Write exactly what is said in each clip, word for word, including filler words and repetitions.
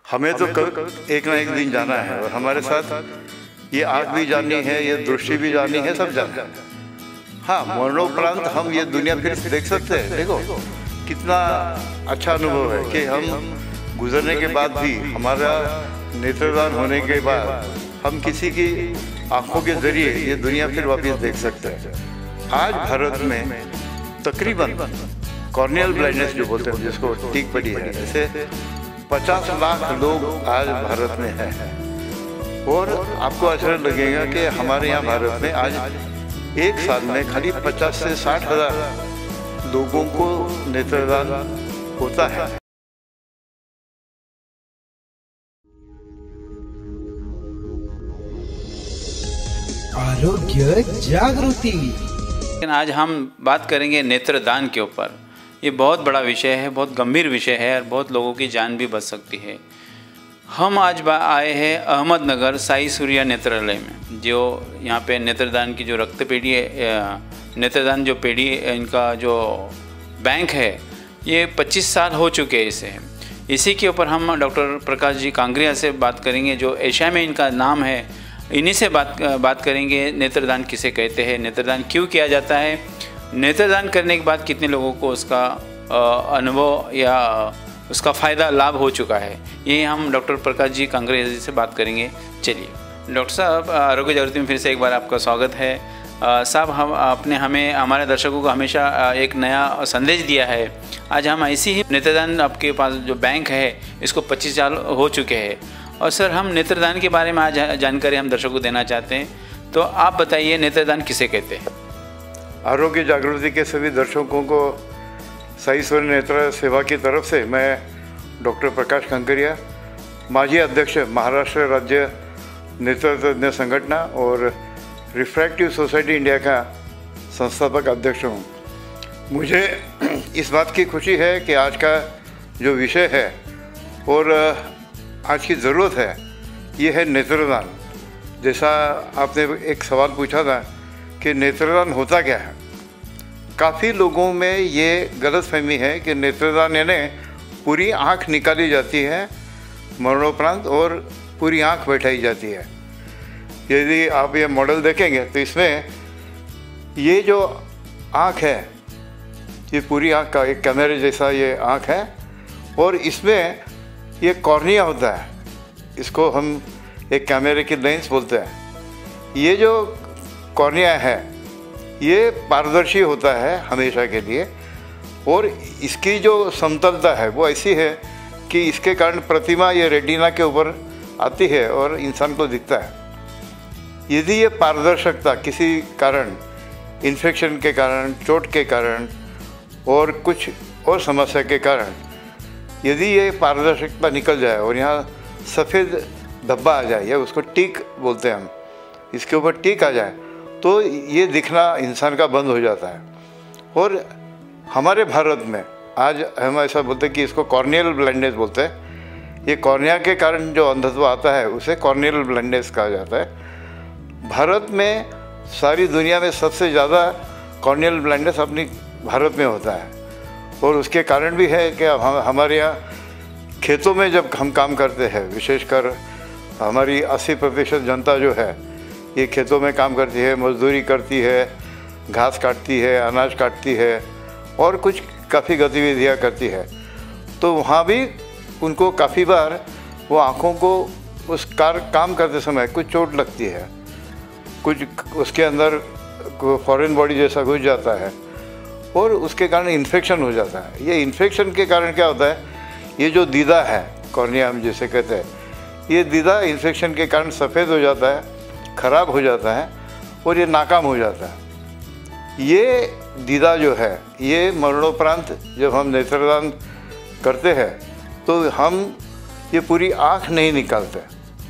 हमें तो कब एक ना एक दिन जाना है और हमारे साथ ये आँख भी जानी है, ये दृष्टि भी जानी है, सब जाना है। हाँ, मरणोपरांत हम ये दुनिया फिर देख सकते हैं। देखो कितना अच्छा अनुभव है कि हम गुजरने के बाद भी, हमारा नेत्रदान होने के बाद हम किसी की आंखों के जरिए ये दुनिया फिर वापस देख सकते हैं। आज भारत में तकरीबन कॉर्नियल ब्लाइंडनेस जो बोलते हैं, जिसको टीक पड़ी है, जैसे पचास लाख लोग आज भारत में हैं। और आपको आश्चर्य लगेगा कि हमारे यहाँ भारत में आज एक साल में खाली पचास से साठ हजार लोगों को नेत्रदान होता है। आरोग्य जागृति। लेकिन आज हम बात करेंगे नेत्रदान के ऊपर। ये बहुत बड़ा विषय है, बहुत गंभीर विषय है और बहुत लोगों की जान भी बच सकती है। हम आज आए हैं अहमदनगर साई सूर्या नेत्रालय में, जो यहाँ पे नेत्रदान की जो रक्त पेढ़ी है, नेत्रदान जो पेढ़ी इनका जो बैंक है, ये पच्चीस साल हो चुके हैं इसे। इसी के ऊपर हम डॉक्टर प्रकाश जी कांगरिया से बात करेंगे, जो एशिया में इनका नाम है। इन्हीं से बात बात करेंगे नेत्रदान किसे कहते हैं, नेत्रदान क्यों किया जाता है, नेत्रदान करने के बाद कितने लोगों को उसका अनुभव या उसका फ़ायदा लाभ हो चुका है। ये हम डॉक्टर प्रकाश जी कांगरिया जी से बात करेंगे। चलिए डॉक्टर साहब, आरोग्य जागृति में फिर से एक बार आपका स्वागत है। साहब, हम आपने हमें हमारे दर्शकों को हमेशा एक नया संदेश दिया है। आज हम ऐसी ही नेत्रदान, आपके पास जो बैंक है इसको पच्चीस साल हो चुके हैं, और सर हम नेत्रदान के बारे में आज जानकारी हम दर्शकों को देना चाहते हैं। तो आप बताइए नेत्रदान किसे कहते हैं। आरोग्य जागृति के सभी दर्शकों को साई सूर्य नेत्र सेवा की तरफ से मैं डॉक्टर प्रकाश कांगरिया, माजी अध्यक्ष महाराष्ट्र राज्य नेत्रतज्ञ संगठन और रिफ्रैक्टिव सोसाइटी इंडिया का संस्थापक अध्यक्ष हूँ। मुझे इस बात की खुशी है कि आज का जो विषय है और आज की ज़रूरत है, ये है नेत्रदान। जैसा आपने एक सवाल पूछा था कि नेत्रदान होता क्या है, काफ़ी लोगों में ये गलतफहमी है कि नेत्रदान यानी पूरी आँख निकाली जाती है मरणोपरांत और पूरी आँख बैठाई जाती है। यदि आप ये मॉडल देखेंगे तो इसमें ये जो आँख है, ये पूरी आँख का एक कैमरे जैसा ये आँख है, और इसमें ये कॉर्निया होता है, इसको हम एक कैमरे की लेंस बोलते हैं। ये जो कॉर्निया है ये पारदर्शी होता है हमेशा के लिए, और इसकी जो समतलता है वो ऐसी है कि इसके कारण प्रतिमा ये रेटिना के ऊपर आती है और इंसान को दिखता है। यदि ये पारदर्शकता किसी कारण, इन्फेक्शन के कारण, चोट के कारण और कुछ और समस्या के कारण यदि ये पारदर्शकता निकल जाए और यहाँ सफ़ेद धब्बा आ जाए, या उसको टीक बोलते हैं हम, इसके ऊपर टीक आ जाए, तो ये दिखना इंसान का बंद हो जाता है। और हमारे भारत में आज हम ऐसा बोलते हैं कि इसको कॉर्नियल ब्लाइंडनेस बोलते हैं। ये कॉर्निया के कारण जो अंधत्व आता है उसे कॉर्नियल ब्लाइंडनेस कहा जाता है। भारत में सारी दुनिया में सबसे ज़्यादा कॉर्नियल ब्लाइंडनेस अपनी भारत में होता है, और उसके कारण भी है कि हम हमारे यहाँ खेतों में जब हम काम करते हैं, विशेषकर हमारी अस्सी प्रतिशत जनता जो है ये खेतों में काम करती है, मजदूरी करती है, घास काटती है, अनाज काटती है और कुछ काफ़ी गतिविधियाँ करती है। तो वहाँ भी उनको काफ़ी बार वो आँखों को उस कार काम करते समय कुछ चोट लगती है, कुछ उसके अंदर फॉरेन बॉडी जैसा घुस जाता है और उसके कारण इन्फेक्शन हो जाता है। ये इन्फेक्शन के कारण क्या होता है, ये जो दीदा है कॉर्निया हम जिसे कहते हैं, ये दीदा इन्फेक्शन के कारण सफ़ेद हो जाता है, ख़राब हो जाता है और ये नाकाम हो जाता है। ये दीदा जो है, ये मरणोपरांत जब हम नेत्रदान करते हैं तो हम ये पूरी आँख नहीं निकालते,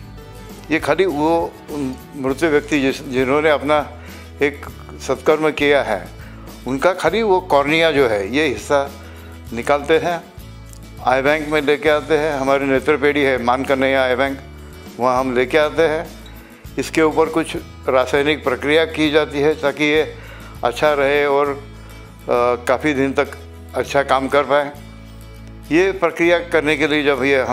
ये खाली वो मृत व्यक्ति जिस जिन्होंने अपना एक सत्कर्म किया है उनका खाली वो कॉर्निया जो है ये हिस्सा निकालते हैं। आई बैंक में लेके आते हैं, हमारी नेत्र पेढ़ी है मान कन्हैया आई बैंक, वहाँ हम लेके आते हैं। इसके ऊपर कुछ रासायनिक प्रक्रिया की जाती है ताकि ये अच्छा रहे और काफ़ी दिन तक अच्छा काम कर पाए। ये प्रक्रिया करने के लिए जब ये हम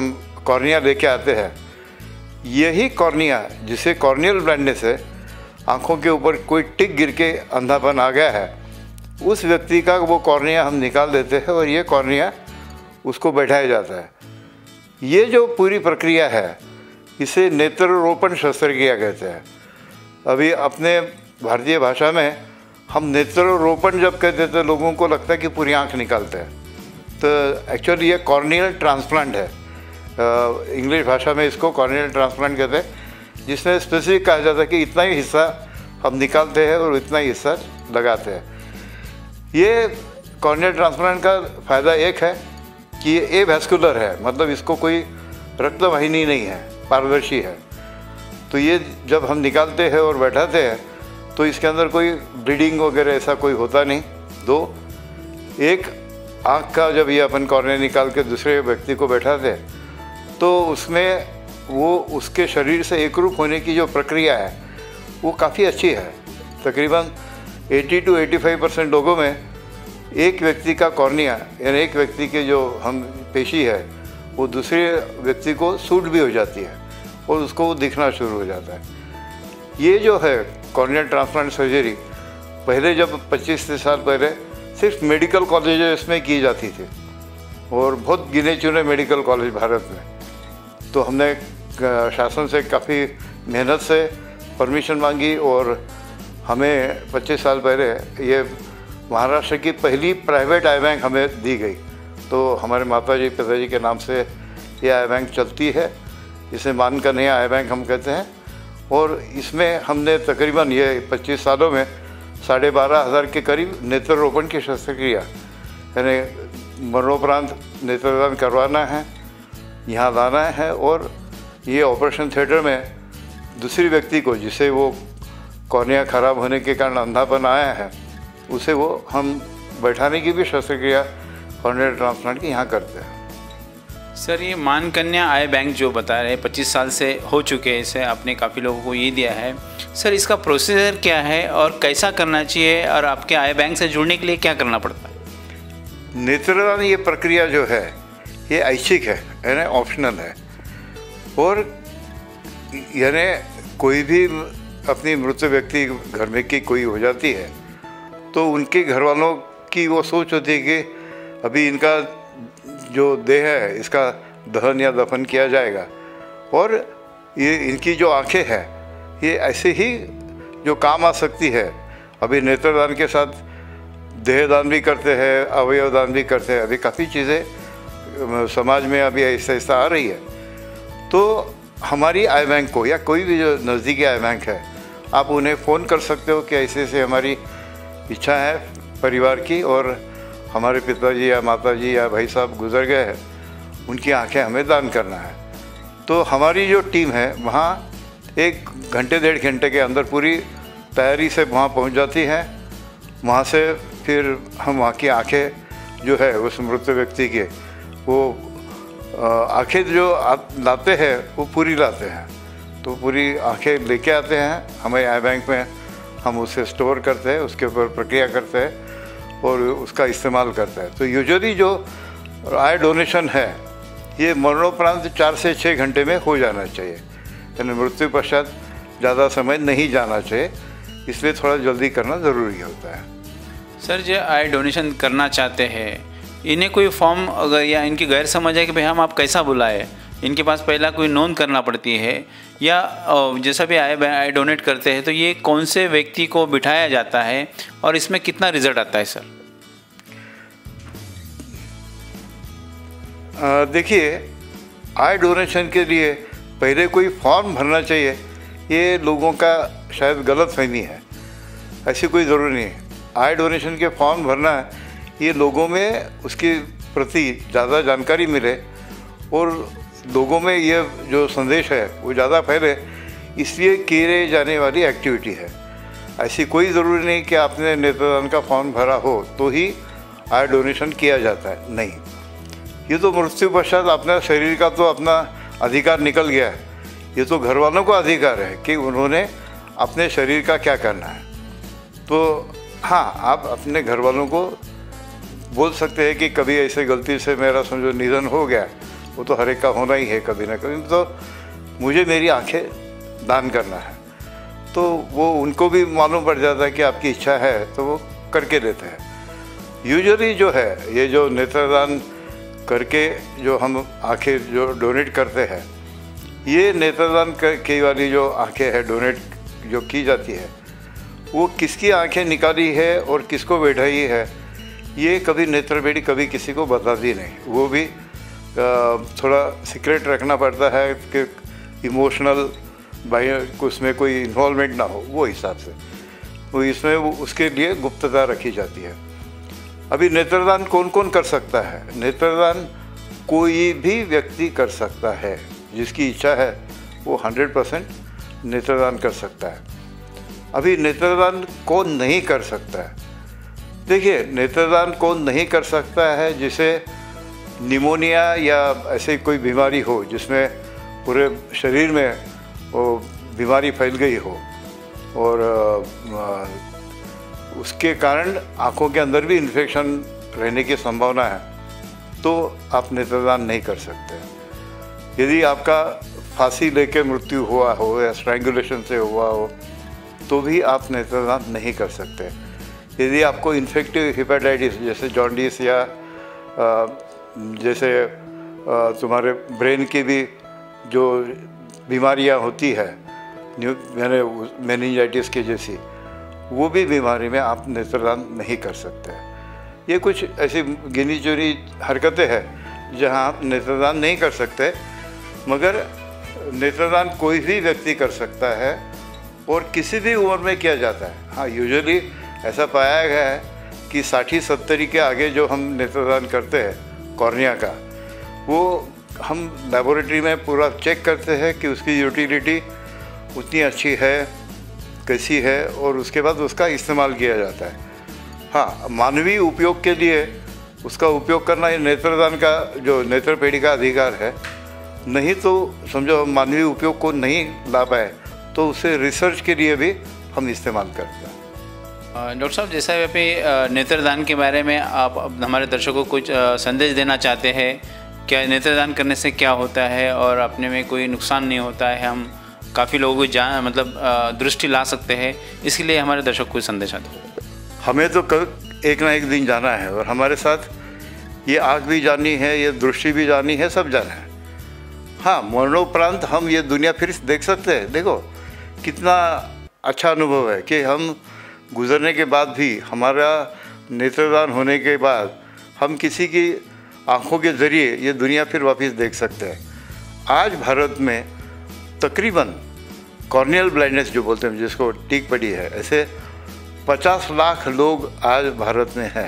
कॉर्निया लेके आते हैं, यही कॉर्निया जिसे कॉर्नियल ब्लाइंडनेस है, आँखों के ऊपर कोई टिक गिर के अंधापन आ गया है, उस व्यक्ति का वो कॉर्निया हम निकाल देते हैं और ये कॉर्निया उसको बैठाया जाता है। ये जो पूरी प्रक्रिया है इसे नेत्ररोपण शस्त्रक्रिया कहते हैं। अभी अपने भारतीय भाषा में हम नेत्ररोपण जब कहते हैं तो लोगों को लगता है कि पूरी आँख निकालते हैं, तो एक्चुअली ये कॉर्नियल ट्रांसप्लांट है। इंग्लिश भाषा में इसको कॉर्नियल ट्रांसप्लांट कहते हैं, जिसमें स्पेसिफिक कहा जाता है कि इतना ही हिस्सा हम निकालते हैं और इतना ही हिस्सा लगाते हैं। ये कॉर्नियल ट्रांसप्लांट का फ़ायदा एक है कि ये ए वैस्कुलर है, मतलब इसको कोई रक्तवाहिनी नहीं है, पारदर्शी है। तो ये जब हम निकालते हैं और बैठाते हैं तो इसके अंदर कोई ब्लीडिंग वगैरह ऐसा कोई होता नहीं। दो, एक आँख का जब ये अपन कॉर्निया निकाल के दूसरे व्यक्ति को बैठाते हैं तो उसमें वो उसके शरीर से एकरूप होने की जो प्रक्रिया है वो काफ़ी अच्छी है। तकरीबन अस्सी टू पचासी परसेंट लोगों में एक व्यक्ति का कॉर्निया यानी एक व्यक्ति के जो हम पेशी है वो दूसरे व्यक्ति को सूट भी हो जाती है और उसको वो दिखना शुरू हो जाता है। ये जो है कॉर्नियल ट्रांसप्लांट सर्जरी पहले जब पच्चीस साल पहले सिर्फ मेडिकल कॉलेज में की जाती थी और बहुत गिने चुने मेडिकल कॉलेज भारत में। तो हमने शासन से काफ़ी मेहनत से परमिशन मांगी और हमें पच्चीस साल पहले ये महाराष्ट्र की पहली प्राइवेट आई बैंक हमें दी गई। तो हमारे माताजी पिताजी के नाम से ये आई बैंक चलती है, इसे मान कन्हैया आई बैंक हम कहते हैं। और इसमें हमने तकरीबन ये पच्चीस सालों में साढ़े बारह हज़ार के करीब नेत्ररोपण की शस्त्रक्रिया यानी मरणोपरांत नेत्रदान करवाना है, यहाँ लाना है और ये ऑपरेशन थिएटर में दूसरी व्यक्ति को जिसे वो कॉर्निया ख़राब होने के कारण अंधापन आया है उसे वो हम बैठाने की भी शस्त्रक्रिया कॉर्नियल ट्रांसप्लांट की यहाँ करते हैं। सर, ये मान कन्या आई बैंक जो बता रहे हैं पच्चीस साल से हो चुके हैं, इसे आपने काफ़ी लोगों को ये दिया है। सर, इसका प्रोसीजर क्या है और कैसा करना चाहिए और आपके आई बैंक से जुड़ने के लिए क्या करना पड़ता है? नेत्रदान ये प्रक्रिया जो है ये ऐच्छिक है यानी ऑप्शनल है और यानी कोई भी अपनी मृत व्यक्ति घर में की कोई हो जाती है तो उनके घर वालों की वो सोच होती है कि अभी इनका जो देह है इसका दहन या दफन किया जाएगा और ये इनकी जो आंखें हैं ये ऐसे ही जो काम आ सकती है। अभी नेत्रदान के साथ देहदान भी करते हैं, अवयवदान भी करते हैं, अभी काफ़ी चीज़ें समाज में अभी ऐसा ऐसा आ रही है। तो हमारी आई बैंक को या कोई भी जो नज़दीकी आई बैंक है आप उन्हें फ़ोन कर सकते हो कि ऐसे ऐसे हमारी इच्छा है परिवार की और हमारे पिताजी या माताजी या भाई साहब गुजर गए हैं, उनकी आंखें हमें दान करना है। तो हमारी जो टीम है वहाँ एक घंटे डेढ़ घंटे के अंदर पूरी तैयारी से वहाँ पहुँच जाती है। वहाँ से फिर हम वहाँ की आंखें जो है उस मृत व्यक्ति के वो आंखें जो लाते हैं वो पूरी लाते हैं। तो पूरी आंखें लेके आते हैं हमारे आई बैंक में, हम उसे स्टोर करते हैं, उसके ऊपर प्रक्रिया करते हैं और उसका इस्तेमाल करता है। तो यूजुअली जो आई डोनेशन है ये मरणोपरांत चार से छः घंटे में हो जाना चाहिए, यानी मृत्यु पश्चात ज़्यादा समय नहीं जाना चाहिए, इसलिए थोड़ा जल्दी करना ज़रूरी होता है। सर, जो आई डोनेशन करना चाहते हैं इन्हें कोई फॉर्म अगर या इनकी गैर समझ है कि भाई हम आप कैसा बुलाए, इनके पास पहला कोई नोंद करना पड़ती है या जैसा भी आई आई डोनेट करते हैं तो ये कौन से व्यक्ति को बिठाया जाता है और इसमें कितना रिजल्ट आता है? सर देखिए, आई डोनेशन के लिए पहले कोई फॉर्म भरना चाहिए, ये लोगों का शायद गलत फहमी है, ऐसी कोई ज़रूरी नहीं है। आई डोनेशन के फॉर्म भरना है ये लोगों में उसके प्रति ज़्यादा जानकारी मिले और लोगों में ये जो संदेश है वो ज़्यादा फैले, इसलिए किए जाने वाली एक्टिविटी है। ऐसी कोई ज़रूरी नहीं कि आपने नेत्रदान का फॉर्म भरा हो तो ही आई डोनेशन किया जाता है, नहीं। ये तो मृत्यु पश्चात अपना शरीर का तो अपना अधिकार निकल गया है, ये तो घर वालों का अधिकार है कि उन्होंने अपने शरीर का क्या करना है। तो हाँ, आप अपने घर वालों को बोल सकते हैं कि कभी ऐसे गलती से मेरा समझो निधन हो गया वो तो हर एक का होना ही है कभी ना कभी। तो मुझे मेरी आंखें दान करना है, तो वो उनको भी मालूम पड़ जाता है कि आपकी इच्छा है, तो वो करके देते हैं। यूजुअली जो है ये जो नेत्रदान करके जो हम आंखें जो डोनेट करते हैं, ये नेत्रदान की वाली जो आंखें है डोनेट जो की जाती है, वो किसकी आंखें निकाली है और किसको बैठाई है, ये कभी नेत्रबेड़ी कभी किसी को बताती नहीं। वो भी थोड़ा सीक्रेट रखना पड़ता है कि इमोशनल भाई उसमें कोई इन्वॉल्वमेंट ना हो, वो हिसाब से वो इसमें वो उसके लिए गुप्तता रखी जाती है। अभी नेत्रदान कौन कौन कर सकता है? नेत्रदान कोई भी व्यक्ति कर सकता है, जिसकी इच्छा है वो हंड्रेड परसेंट नेत्रदान कर सकता है। अभी नेत्रदान कौन नहीं कर सकता है? देखिए, नेत्रदान कौन नहीं कर सकता है? जिसे निमोनिया या ऐसी कोई बीमारी हो जिसमें पूरे शरीर में वो बीमारी फैल गई हो और उसके कारण आँखों के अंदर भी इन्फेक्शन रहने की संभावना है, तो आप नेत्रदान नहीं कर सकते। यदि आपका फांसी लेके मृत्यु हुआ हो या स्ट्रैंगुलेशन से हुआ हो, तो भी आप नेत्रदान नहीं कर सकते। यदि आपको इन्फेक्टिव हेपेटाइटिस जैसे जॉन्डिस या जैसे तुम्हारे ब्रेन की भी जो बीमारियां होती है, मैंने मेनिंजाइटिस की जैसी, वो भी बीमारी में आप नेत्रदान नहीं कर सकते। ये कुछ ऐसी गिनी चुनी हरकतें हैं जहां आप नेत्रदान नहीं कर सकते, मगर नेत्रदान कोई भी व्यक्ति कर सकता है और किसी भी उम्र में किया जाता है। हाँ, यूजुअली ऐसा पाया गया है कि साठ सत्तर के आगे जो हम नेत्रदान करते हैं कॉर्निया का, वो हम लेबोरेटरी में पूरा चेक करते हैं कि उसकी यूटिलिटी उतनी अच्छी है कैसी है, और उसके बाद उसका इस्तेमाल किया जाता है। हाँ, मानवीय उपयोग के लिए उसका उपयोग करना ये नेत्रदान का जो नेत्रपेढ़ी का अधिकार है। नहीं तो समझो हम मानवीय उपयोग को नहीं ला पाए तो उसे रिसर्च के लिए भी हम इस्तेमाल करते हैं। डॉक्टर साहब, जैसा व्यापी नेत्रदान के बारे में आप हमारे दर्शकों को कुछ संदेश देना चाहते हैं, क्या नेत्रदान करने से क्या होता है और अपने में कोई नुकसान नहीं होता है, हम काफ़ी लोगों को जान मतलब दृष्टि ला सकते हैं, इसके लिए हमारे दर्शक को संदेश आते हैं? हमें तो कल एक ना एक दिन जाना है और हमारे साथ ये आँख भी जानी है, ये दृष्टि भी जानी है, सब जाना है। हाँ, मरणोपरांत हम ये दुनिया फिर देख सकते हैं। देखो कितना अच्छा अनुभव है कि हम गुजरने के बाद भी, हमारा नेत्रदान होने के बाद हम किसी की आँखों के ज़रिए ये दुनिया फिर वापस देख सकते हैं। आज भारत में तकरीबन कॉर्नियल ब्लाइंडनेस जो बोलते हैं, जिसको टीक पड़ी है, ऐसे पचास लाख लोग आज भारत में हैं।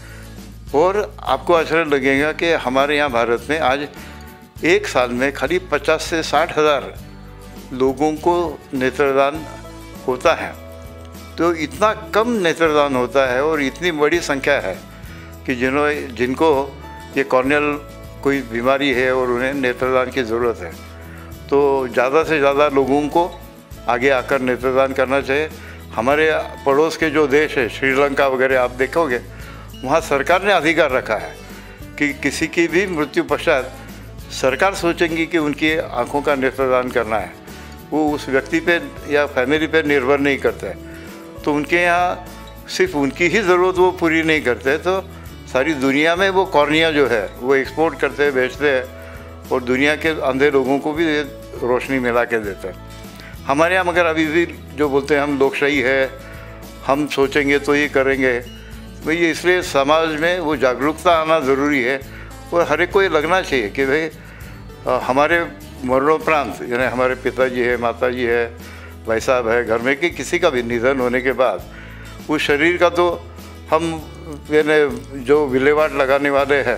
और आपको आश्चर्य लगेगा कि हमारे यहाँ भारत में आज एक साल में खाली पचास से साठ हज़ार लोगों को नेत्रदान होता है। तो इतना कम नेत्रदान होता है और इतनी बड़ी संख्या है कि जिन्हों जिनको ये कॉर्नियल कोई बीमारी है और उन्हें नेत्रदान की ज़रूरत है। तो ज़्यादा से ज़्यादा लोगों को आगे आकर नेत्रदान करना चाहिए। हमारे पड़ोस के जो देश है, श्रीलंका वगैरह, आप देखोगे वहाँ सरकार ने अधिकार रखा है कि किसी की भी मृत्यु पश्चात सरकार सोचेंगी कि उनकी आँखों का नेत्रदान करना है, वो उस व्यक्ति पे या फैमिली पे निर्भर नहीं करता है। तो उनके यहाँ सिर्फ उनकी ही ज़रूरत वो पूरी नहीं करते, तो सारी दुनिया में वो कॉर्निया जो है वो एक्सपोर्ट करते हैं, बेचते हैं और दुनिया के अंधे लोगों को भी रोशनी मिला के देते हैं। हमारे यहाँ मगर अभी भी जो बोलते हैं हम लोकशाही है, हम सोचेंगे तो ये करेंगे, भाई ये इसलिए समाज में वो जागरूकता आना ज़रूरी है। और हर एक को ये लगना चाहिए कि भाई हमारे मरणोपरांत, यानी हमारे पिताजी है, माताजी है, भाई साहब है, घर में कि किसी का भी निधन होने के बाद उस शरीर का तो हम यानी जो विलेवाट लगाने वाले हैं,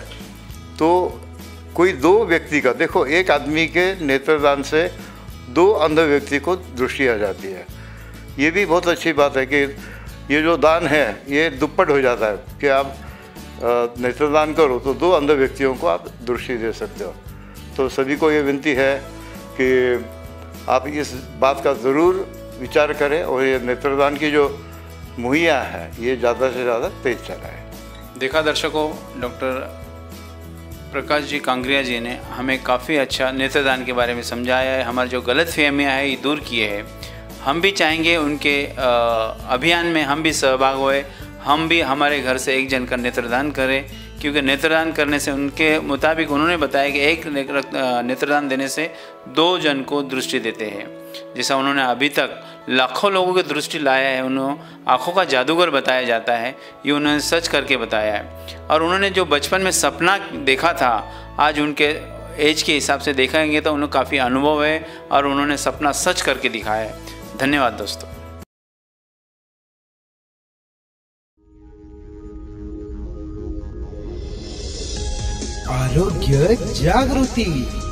तो कोई दो व्यक्ति का, देखो एक आदमी के नेत्रदान से दो अंध व्यक्ति को दृष्टि आ जाती है। ये भी बहुत अच्छी बात है कि ये जो दान है ये दुप्पट हो जाता है कि आप नेत्रदान करो तो दो अंध व्यक्तियों को आप दृष्टि दे सकते हो। तो सभी को ये विनती है कि आप इस बात का ज़रूर विचार करें और ये नेत्रदान की जो मुहैया है ये ज़्यादा से ज़्यादा तेज चलाएं। देखा दर्शकों, डॉक्टर प्रकाश जी कांगरिया जी ने हमें काफ़ी अच्छा नेत्रदान के बारे में समझाया है, हमारी जो गलत फहमियाँ है ये दूर किए हैं। हम भी चाहेंगे उनके अभियान में हम भी सहभाग हुए, हम भी हमारे घर से एक जन का नेत्रदान करें, क्योंकि नेत्रदान करने से उनके मुताबिक उन्होंने बताया कि एक नेत्रदान देने से दो जन को दृष्टि देते हैं। जैसा उन्होंने अभी तक लाखों लोगों की दृष्टि लाया है, उन्होंने आँखों का जादूगर बताया जाता है, ये उन्होंने सच करके बताया है। और उन्होंने जो बचपन में सपना देखा था, आज उनके एज के हिसाब से देखेंगे तो उन्हें काफ़ी अनुभव है और उन्होंने सपना सच करके दिखाया है। धन्यवाद दोस्तों। आरोग्य जागृति।